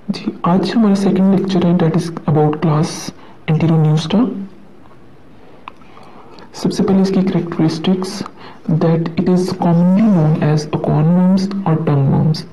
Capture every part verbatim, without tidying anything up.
जी, आज हमारा second lecture है, that is about class Enteropneusta. सबसे पहले इसकी characteristics, that it is commonly known as acorn worms और tongue worms.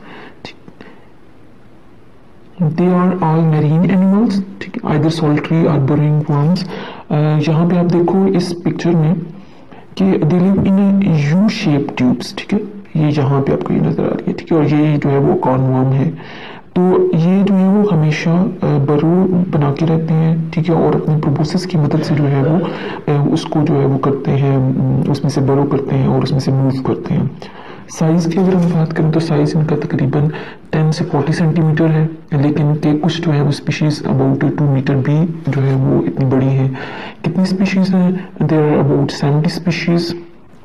They are all marine animals, ठीक है, आइदर सोल्ट्री और बरोइंग वर्म्स। यहाँ पे आप देखो इस पिक्चर में कि they live in U shape tubes, ठीक है, ये यहाँ पे आपको ये नजर आ रही है, ठीक है, और ये जो है वो कॉर्नवर्म है। तो ये जो है वो हमेशा बरो बना के रहते हैं, ठीक है, और अपने प्रोबोसिस की मदद से जो है वो उसको जो है वो करते हैं, उसमें से बरो करते हैं और उसमें से मूव करते हैं। साइज़ की अगर हम बात करें तो साइज़ इनका तकरीबन टेन से फोर्टी सेंटीमीटर है, लेकिन के कुछ जो है वो स्पीशीज़ अबाउट टू मीटर भी जो है वो इतनी बड़ी है। कितनी स्पीशीज़ हैं? There are about seventy species.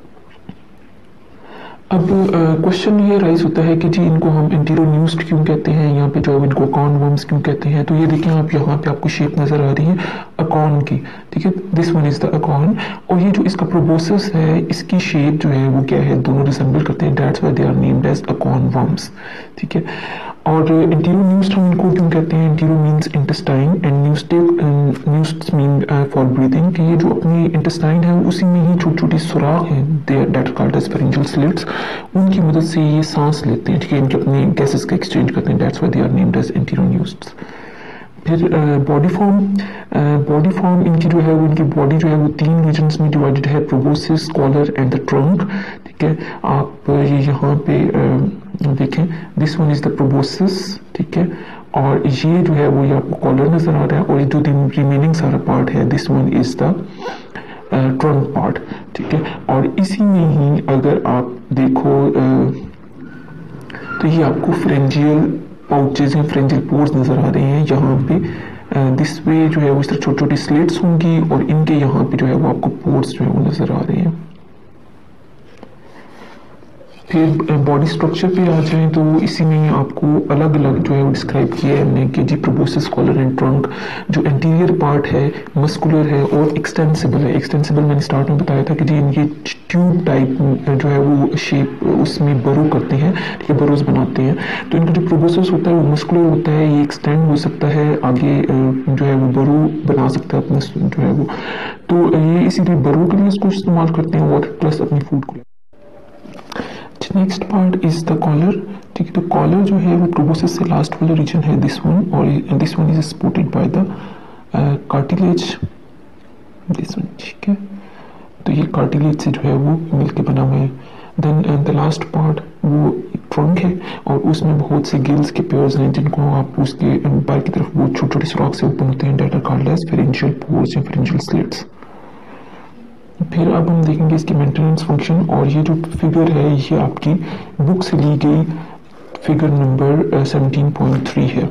अब क्वेश्चन ये राइज होता है कि जी इनको हम एंटीरोन्यूस्ड क्यों कहते हैं, यहाँ पे जो इनको अकॉर्नवर्म्स क्यों कहते हैं। तो ये देखें आप, यहाँ पे आपको शेप नज़र आ रही है अकॉर्न की, ठीक है, this one is the acorn. और ये जो इसका प्रोबोसिस है, इसकी शेप जो है वो क्या है, दोनों रिसेंबल करते हैं, that's why they are named as acorn worms, ठीक है। और एंटीरोन्यूस्ड हम इनको क्यों कहते हैं? Entero means intestine and pneustic pneust mean for breathing, कि ये जो अपनी इंटेस्टाइन है उसी में ही छोटी छोटी सुराख हैं, that called as pharyngeal slits, उनकी मदद से ये सांस लेते हैं, ठीक है, इनके अपने गैसेस का एक्सचेंज करते हैं, that's why they are named as enteropneust. फिर बॉडी फॉर्म, बॉडी फॉर्म इनकी जो है वो, इनकी बॉडी जो है वो तीन रीजन्स में डिवाइडेड है, proboscis, collar and the trunk, ठीक है। आप ये यहाँ पे uh, देखें, this one is the proboscis, ठीक है, और ये जो है वो ये आपको कॉलर नजर आ रहा है, और ये जो रिमेनिंग सारा पार्ट है, this one is the trunk part, ठीक है। और इसी में ही अगर आप देखो uh, तो ये आपको फ्रेंजियल पाउचेज हैं, फ्रेंजियल पोर्स नजर आ रहे हैं यहाँ पे, दिस वे जो है वो इस तरह छोटी छोटी स्लिट्स होंगी, और इनके यहाँ पे जो है वो आपको पोर्स जो है वो नजर आ रहे हैं। फिर बॉडी स्ट्रक्चर पे आ जाएं तो इसी में आपको अलग अलग जो है वो डिस्क्राइब किया है हमने कि जी प्रोबोसिस, कॉलर एंड ट्रंक, जो इंटीरियर पार्ट है मस्कुलर है और एक्सटेंसिबल है। एक्सटेंसिबल मैंने स्टार्ट में बताया था कि जी इनकी ट्यूब टाइप जो है वो शेप उसमें बरो करते हैं, ठीक है, बरोज बनाते हैं। तो इनका जो प्रोबोसिस होता है वो मस्कुलर होता है, ये एक्सटेंड हो सकता है आगे, जो है वो बरो बना सकता है अपना जो है वो, तो ये इसीलिए बरो के लिए इसको इस्तेमाल करते हैं, वाटर प्लस अपनी फूड को। Next part is the collar, ठीक है, तो कॉलर जो है वो प्रोबोसिस से लास्ट वाला रीजन है, दिस वन, और this one is supported by the cartilage, this one, ठीक है। तो ये कार्टिलेज से जो है वो मिलके बना हुआ है। देन द लास्ट पार्ट वो ट्रंक है, और उसमें बहुत से गिल्स के पेयर्स हैं जिनको आप उसके बाहर की तरफ बहुत छोटे छोटे सुराख से ओपन होते हैं, that are called as pharyngeal pores या फेरेंजियल स्लिट्स। फिर अब हम देखेंगे इसकी मेंटेनेंस फंक्शन, और ये जो फिगर है ये आपकी बुक से ली गई figure number seventeen point three है।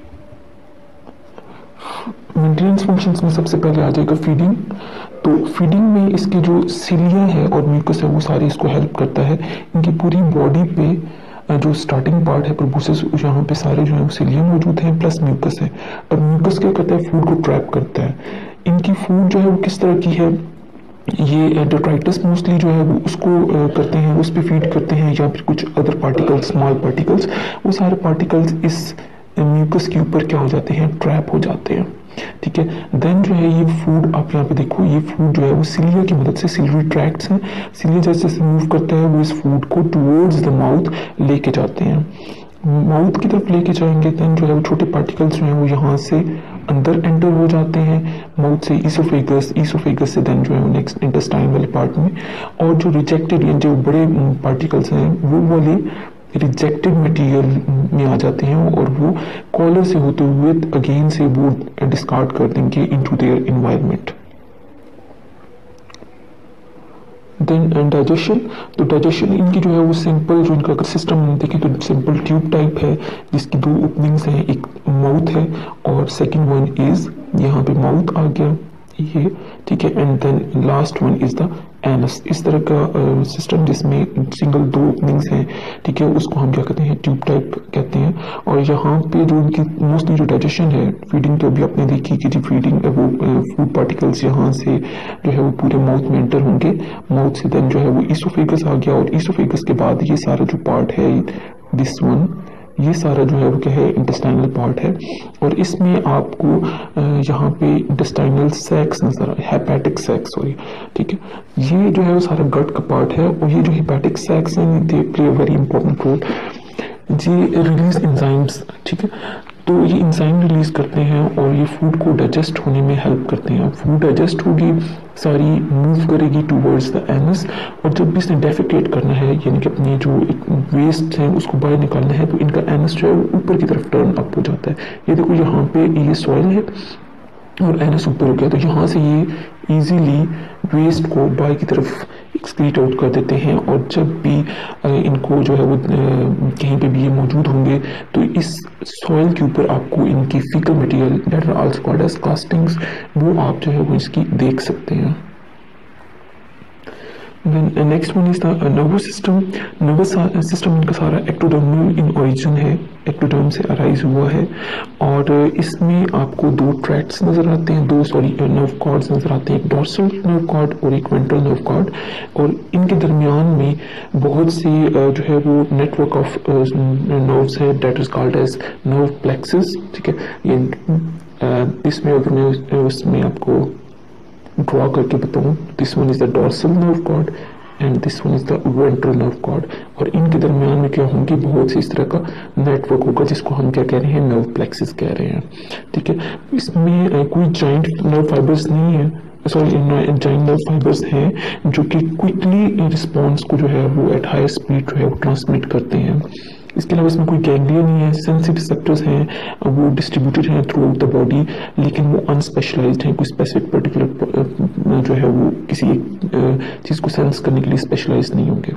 मेंटेनेंस फंक्शंस में सबसे पहले आ जाएगा फीडिंग। तो फीडिंग में इसकी जो सिलिया है और म्यूकस है वो सारे इसको हेल्प करता है। इनकी पूरी बॉडी पे जो स्टार्टिंग पार्ट है प्रोबोसिस, यहाँ पे सारे जो है वो सिलिया मौजूद हैं प्लस म्यूकस है, और म्यूकस क्या करता है, फूड को ट्रैप करता है। इनकी फूड जो है वो किस तरह की है, ये डेट्राइटस मोस्टली जो है वो उसको करते हैं, उस पर फीड करते हैं, या फिर कुछ अदर पार्टिकल्स, स्मॉल पार्टिकल्स, वो सारे पार्टिकल्स इस म्यूकस के ऊपर क्या हो जाते हैं, ट्रैप हो जाते हैं, ठीक है। देन जो है ये फूड, आप यहाँ पे देखो, ये फूड जो है वो सिलिया की मदद से, सिलियरी ट्रैक्ट्स हैं, सिलिया जैसे जैसे मूव करता है वो इस फूड को टुवर्ड्स द माउथ लेके जाते हैं, माउथ की तरफ लेके जाएंगे। देन जो है वो छोटे पार्टिकल्स जो हैं वो यहाँ से अंदर एंटर हो जाते हैं माउथ से, ईसोफेगस, ईसोफेगस से देन जो है वो नेक्स्ट इंटेस्टाइन वाले पार्ट में, और जो रिजेक्टेड या जो बड़े पार्टिकल्स हैं वो वाले रिजेक्टेड मटेरियल में आ जाते हैं, और वो कॉलर से होते हुए अगेन से वो डिस्कार्ड कर देंगे into their environment. Then digestion, तो डाइजेशन इनकी जो है वो सिंपल, जो इनका अगर सिस्टम देखें तो सिंपल ट्यूब टाइप है जिसकी दो ओपनिंग्स हैं, एक माउथ है और सेकंड वन इज यहाँ पे माउथ आ गया ये, ठीक है, and then last one is the anus. इस तरह का सिस्टम uh, जिसमें सिंगल दो ओपनिंग्स हैं, ठीक है, उसको हम क्या कहते हैं, ट्यूब टाइप कहते हैं। और यहाँ पे जो उनकी मोस्टली जो डाइजेशन है, फीडिंग तो अभी आपने देखी कि जी फीडिंग वो फूड पार्टिकल्स यहाँ से जो है वो पूरे माउथ में एंटर होंगे, माउथ से देन जो है वो ईसोफेगस आ गया, और ईसोफेगस के बाद ये सारा जो पार्ट है, दिस वन ये सारा जो है वो क्या है, इंटेस्टाइनल पार्ट है। और इसमें आपको यहाँ पे इंटेस्टाइनल सैक्स नजर आए, हेपेटिक सैक्स सॉरी, ठीक है। ये जो है वो सारा गट का पार्ट है, और ये जो हेपेटिक सैक्स हैं they play a very important role. ये रिलीज एंजाइम्स, ठीक है, तो ये इंजाइम रिलीज करते हैं और ये फूड को डाइजेस्ट होने में हेल्प करते हैं। फूड डाइजेस्ट होगी, सारी मूव करेगी टूवर्ड्स द एनस, और जब भी इसने डेफिकेट करना है यानी कि अपनी जो वेस्ट है उसको बाहर निकालना है, तो इनका एनस जो है वो ऊपर की तरफ टर्न अप हो जाता है। ये देखो यहाँ पे ये सॉइल है और एनस ऊपर हो गया, तो यहाँ से ये इजीली वेस्ट को बाहर की तरफ एक्सक्रीट आउट कर देते हैं। और जब भी इनको जो है वो कहीं पे भी ये मौजूद होंगे, तो इस सॉइल के ऊपर आपको इनकी fecal material that are also called as castings, वो आप जो है वो इसकी देख सकते हैं। Then uh, next one is the uh, nervous system. Nervous system इनका सारा एक्टोडर्मल इन ओरिजिन है, एक्टोडर्म से अराइज हुआ है, और इसमें आपको दो ट्रैक्ट्स नजर आते हैं, दो सॉरी नर्व कॉर्ड्स नजर आते हैं, एक डॉर्सल नर्व कॉर्ड और एक वेंट्रल नर्व कॉर्ड, और इनके दरमियान में बहुत सी uh, जो है वो नेटवर्क ऑफ नर्व्स है that is called as nerve plexus, ठीक है। ये uh, इसमें अगर मैं उसमें आपको ड्रॉ करके बताऊं, this one is the dorsal nerve cord and this one is the ventral nerve cord, और इनके दरमियान में क्या होंगी, बहुत सी इस तरह का नेटवर्क होगा जिसको हम क्या कह रहे हैं, नर्व प्लेक्सिस कह रहे हैं, ठीक है। इसमें कोई जॉइंट नर्व फाइबर्स नहीं है, सॉरी जॉइंट नर्व फाइबर्स हैं जो कि क्विकली रिस्पॉन्स को जो है वो एट हाई स्पीड जो है वो ट्रांसमिट करते हैं। इसके अलावा इसमें कोई गैंग्लिया नहीं है, सेंसिटिव रिसेप्टर्स हैं, वो डिस्ट्रीब्यूटेड हैं थ्रू आउट द बॉडी, लेकिन वो अनस्पेशलाइज्ड हैं, कोई स्पेसिफिक पर्टिकुलर जो है वो किसी एक चीज़ को सेंस करने के लिए स्पेशलाइज नहीं होंगे।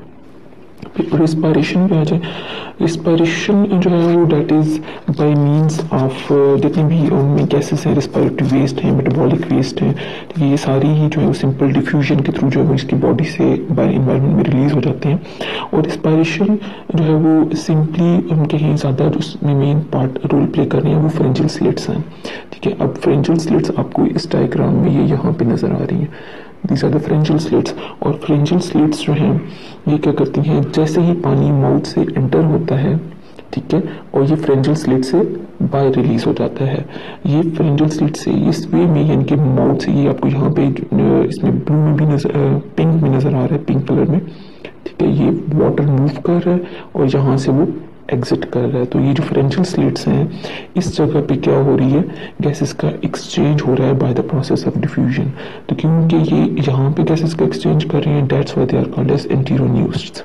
रिस्पायरेशन पे आ जाए, रिस्पायरेशन जो है वो that is by means of जितनी भी उनमें गैसेस हैं, रिस्पायरेटरी वेस्ट हैं, मेटाबॉलिक वेस्ट हैं, तो ये सारी ही जो है वो सिंपल डिफ्यूजन के थ्रू जो है वो इसकी बॉडी से बाय एनवायरनमेंट में रिलीज हो जाते हैं। और रिस्पायरेशन जो है वो सिंपली हम कहें ज़्यादा जो उसमें मेन पार्ट रोल प्ले कर रहे हैं वो फ्रेंजियल स्लिट्स हैं, ठीक है। अब फ्रेंजियल स्लिट्स आपको इस डायग्राम में ये यहाँ पे नज़र आ रही हैं, these are the pharyngeal slits. और फ्रेंजियल स्लिट्स जो हैं ये क्या करती हैं, जैसे ही पानी माउथ से एंटर होता है, ठीक है, और ये फ्रेंजियल स्लिट से बाहर रिलीज हो जाता है। ये फ्रेंजियल स्लिट से इस वे में यानी कि माउथ से, ये आपको यहाँ पे इसमें ब्लू में भी नजर, पिंक में नजर आ रहा है, पिंक कलर में, ठीक है, ये वाटर मूव कर रहा है और यहाँ से वो एग्जिट कर रहा है। तो ये जो फ्रेंजियल स्लिट्स हैं, इस जगह पे क्या हो रही है, गैसेस का एक्सचेंज हो रहा है by the process of diffusion. तो क्योंकि ये यहाँ पे गैसेस का एक्सचेंज कर रहे हैं, that's why they are called as enteropneusts.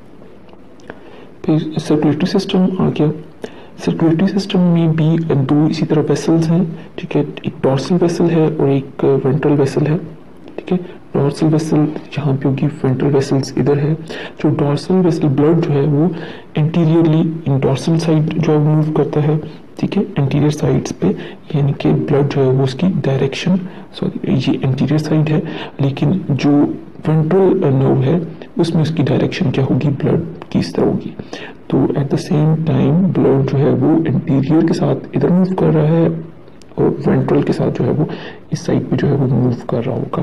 फिर सर्कुलेटरी सिस्टम आ गया। सर्कुलेटरी सिस्टम में भी दो इसी तरह वेसल्स हैं, ठीक है, एक डॉर्सल वेसल है और एक वेंट्रल वेसल है, ठीक है। डॉर्सल वेसल यहाँ पे होगी, वेंट्रल वेसल्स इधर है। जो डॉर्सल वेसल ब्लड जो है वो एंटीरियरली इन डॉर्सल साइड जो है मूव करता है, ठीक है, एंटीरियर साइड्स पे, यानी कि ब्लड जो है वो उसकी डायरेक्शन, सॉरी ये एंटीरियर साइड है, लेकिन जो वेंट्रल नर्व है उसमें उसकी डायरेक्शन क्या होगी, ब्लड की इस तरह होगी। तो at the same time blood जो है वो एंटीरियर के साथ इधर मूव कर रहा है और वेंट्रल के साथ जो है वो इस साइड पे जो है वो मूव कर रहा होगा।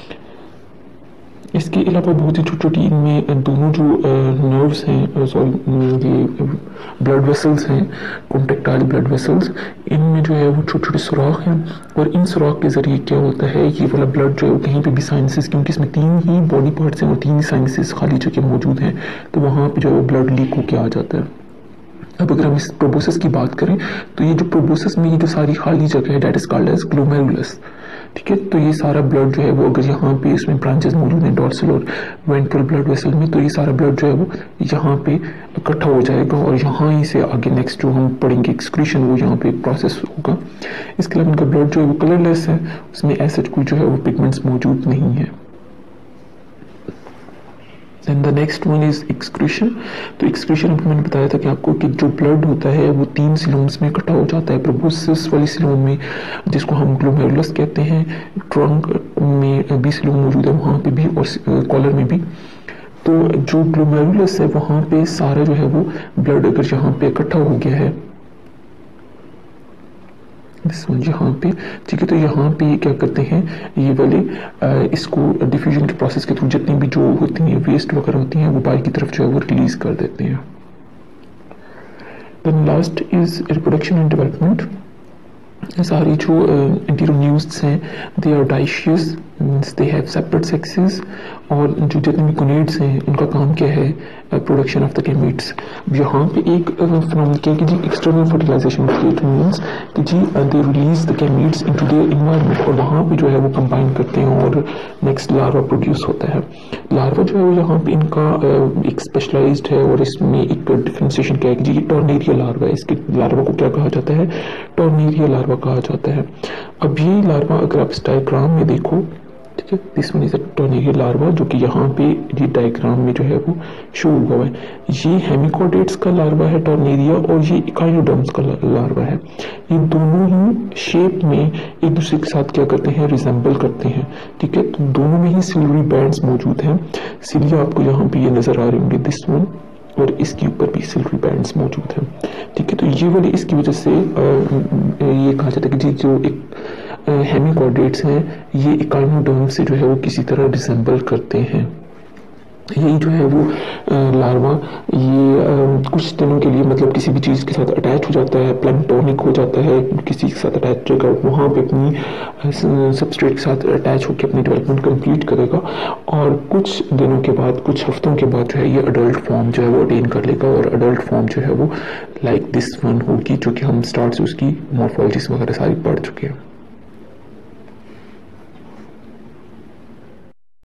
इसके अलावा बहुत ही छोटी छोटी इनमें दोनों जो नर्व्स हैं, सॉरी ये ब्लड वेसल्स हैं, कॉन्ट्रैक्टाइल ब्लड वेसल्स, इनमें जो है वो छोटे छोटे सुराख हैं, और इन सुराख के जरिए क्या होता है, ये वाला ब्लड जो है वो कहीं पे भी साइनसेस, क्योंकि इसमें तीन ही बॉडी पार्ट्स हैं और तीन ही साइनसेस खाली जगह मौजूद हैं, तो वहाँ पे जो है वो ब्लड लीक होकर आ जाता है। अब अगर हम इस प्रोबोसिस की बात करें, तो ये जो प्रोबोसिस में ये जो सारी खाली जगह है that is called as glomerulus, ठीक है। तो ये सारा ब्लड जो है वो अगर यहाँ पे इसमें ब्रांचेस मौजूद हैं डॉर्सल और वेंट्रल ब्लड वेसल में, तो ये सारा ब्लड जो है वो यहाँ पे इकट्ठा हो जाएगा और यहाँ ही से आगे नेक्स्ट जो हम पढ़ेंगे एक्सक्रीशन वो यहाँ पे प्रोसेस होगा। इसके अलावा इनका ब्लड जो है वो कलरलेस है, उसमें ऐसा कोई जो है वो पिगमेंट्स मौजूद नहीं है। Then the next one is excretion। तो excretion अभी मैंने बताया था कि आपको कि जो ब्लड होता है वो तीन सिलोम्स में इकट्ठा हो जाता है। प्रोबोसिस वाली सिलोम में, जिसको हम ग्लोमेरुलस कहते हैं, ट्रंक में भी सिलोम मौजूद है वहाँ पे भी और कॉलर में भी। तो जो ग्लोमेरुलस है वहाँ पे सारा जो है वो ब्लड अगर यहाँ पे इकट्ठा हो गया है, यहाँ पे, ठीक है, तो यहाँ पे क्या करते हैं, ये वाले आ, इसको डिफ्यूजन के प्रोसेस के थ्रू जितनी भी जो होती हैं वेस्ट वगैरह होती हैं वो बाहर की तरफ जो है वो रिलीज कर देते हैं। Then last is reproduction and development. सारी जो एंटीरोन्यूज़ हैं they are dioecious, means they have separate sexes, और जो जितने भी गोनेड्स हैं उनका काम क्या है, प्रोडक्शन ऑफ द गैमीट्स। यहाँ पे एक फिनोमेनन क्या है कि जी एक्सटर्नल फर्टिलाइजेशन इट मीन्स कि जी they release the gametes into their environment, और वहाँ पे जो है वो कंबाइन करते हैं और नेक्स्ट लार्वा प्रोड्यूस होता है। लार्वा जो है वो यहाँ पे इनका uh, एक स्पेशलाइज्ड है, और इसमें एक डिफ्रेंसिएशन क्या है कि जी ये टॉर्नेरिया लार्वा है। इसके लार्वा को क्या कहा जाता है, टॉर्नेरिया लार्वा कहा जाता है। अब ये लार्वा अगर आप इस डायग्राम में देखो, ठीक है, this one is a tornaria larva, जो कि यहाँ पे ये डायग्राम में जो है वो शो हुआ है। ये हेमिकोडेट्स का लार्वा है टॉर्नेरिया, और ये इकाइनोडर्म्स का लार्वा है। ये दोनों ही शेप में एक दूसरे के साथ क्या करते हैं, रिजेंबल करते हैं, ठीक है। तो दोनों में ही सिल्वरी बैंड्स मौजूद हैं। सिलिया आपको यहाँ पे ये नजर आ रहे होंगे, दिस वन, और इसके ऊपर भी सिल्वरी बैंड्स मौजूद हैं, ठीक है। तो ये वाले इसकी वजह से आ, ये कहा जाता है कि जी जो एक हेमिकोडेट्स हैं ये इकाइनोडर्म से जो है वो किसी तरह रिसेंबल करते हैं। यही जो है वो लार्वा ये आ, कुछ दिनों के लिए मतलब किसी भी चीज़ के साथ अटैच हो जाता है, प्लैंक्टोनिक हो जाता है, किसी के साथ अटैच रहेगा, वहाँ पे अपनी सबस्ट्रेट के साथ अटैच होकर अपनी डेवलपमेंट कंप्लीट करेगा, और कुछ दिनों के बाद, कुछ हफ्तों के बाद जो है ये अडल्ट फॉर्म जो है वो अटेन कर लेगा, और अडल्ट फॉर्म जो है वो लाइक दिस वन होगी, जो कि हम स्टार्ट से उसकी मॉर्फोलॉजीज वगैरह सारी पढ़ चुके हैं।